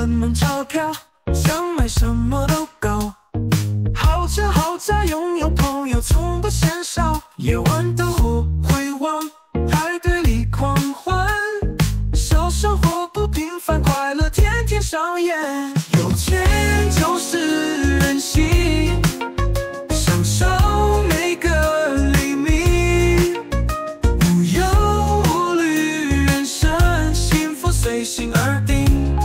什么钞票，想买什么都够。豪车豪宅拥有，朋友从不嫌少。夜晚灯火回望，派对里狂欢，小生活不平凡，快乐天天上演。有钱就是任性，享受每个黎明，无忧无虑，人生幸福随心而定。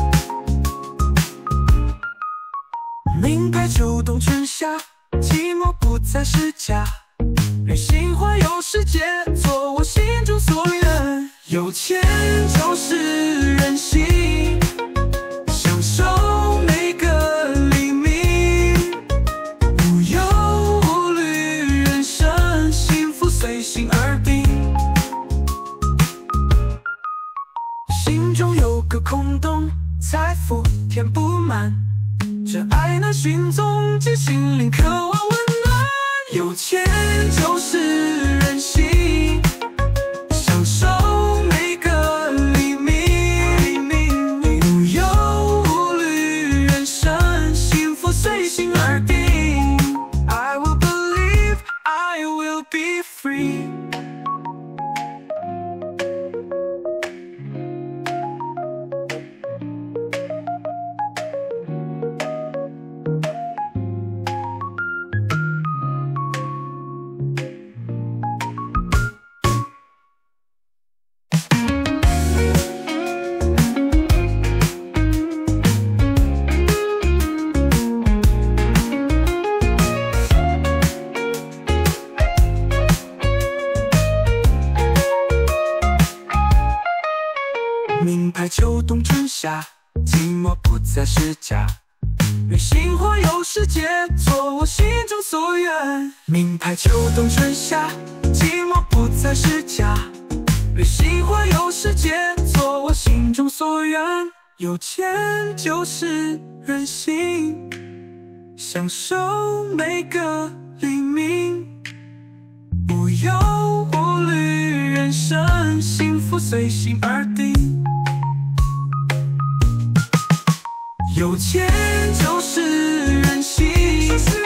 名牌秋冬春夏，寂寞不再是假，任性环游世界，做我心中所愿。有钱就是任性，享受每个黎明，无忧无虑，人生幸福随心而定。心中有个空洞，财富填不满，这爱难寻踪，只心灵渴望温暖。有钱就是任性，享受每个黎明，无忧无虑，人生幸福随心而定。I will believe, I will be free。名牌秋冬春夏，寂寞不再是假，任性环游世界，做我心中所愿。名牌秋冬春夏，寂寞不再是假，任性环游世界，做我心中所愿。有钱就是任性，享受每个黎明，无忧无虑，人生幸福随心而定。有钱就是任性。